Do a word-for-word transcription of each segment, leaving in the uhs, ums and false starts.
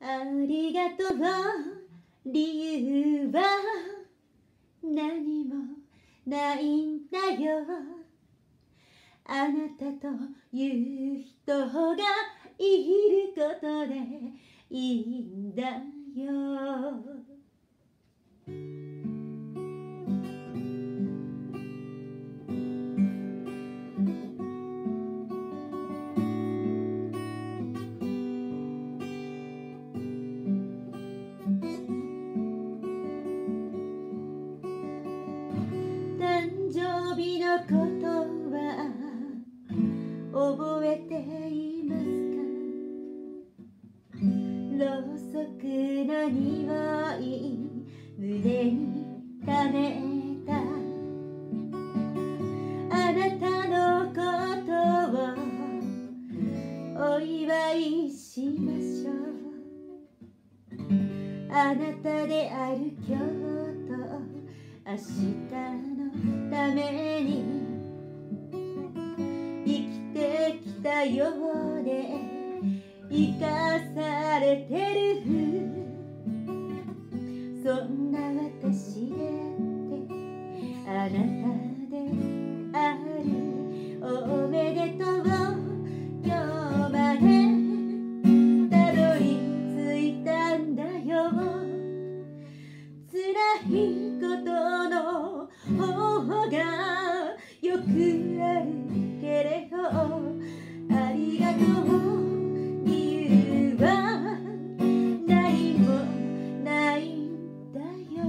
ありがとう理由は何もないんだよ。あなたという人がいることでいいんだよ。誕生日のことは覚えていますか？ろうそくの匂い胸に溜めたあなたのことをお祝いしましょう。あなたである今日と明日のために生きてきたようで生かされてる。そんな私であってあなたである。おめでとう今日までたどり着いたんだよ。辛いことの方がよくあるけれどありがとう理由は何もないんだよ。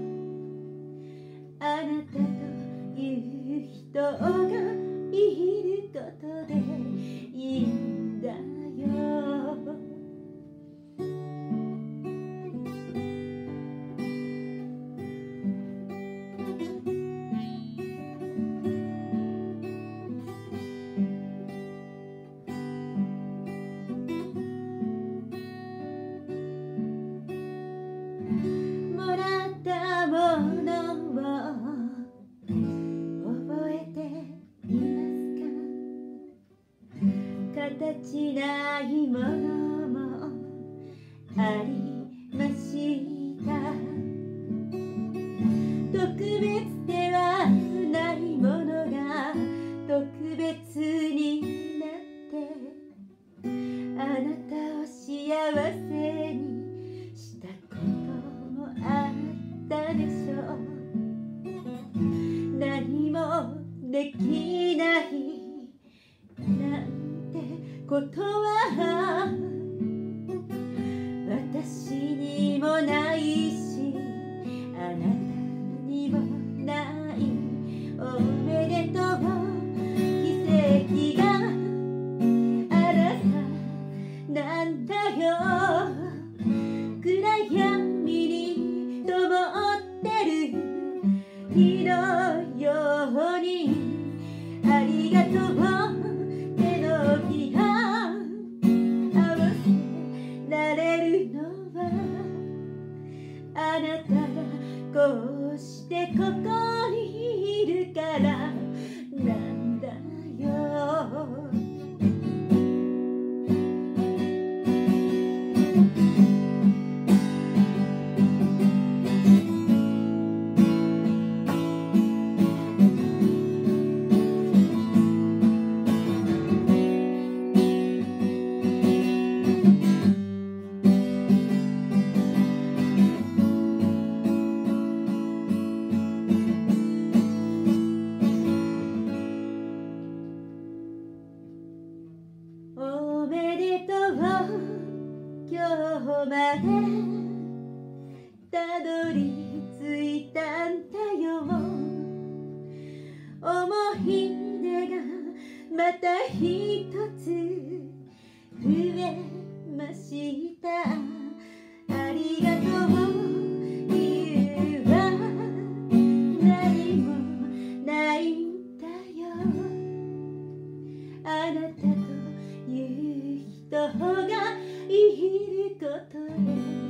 あなたという人がいることでいいんだよ。もらったものを覚えていますか？形ないものもありました。特別ではないものが特別になってあなたを幸せにしたこともあったでしょう。何もできないなんてことは私にもないしあなたにもない。おめでとう奇跡があなたなんだよ。暗闇に灯ってる火のようにありがとう手のひら合わせられるのはあなたがこうしてここにいるからなんだよ。おめでとう今日までたどり着いたんだよ。思い出がまた一つ増えました。ありがとう理由は何もないんだよ。あなたという人がいることで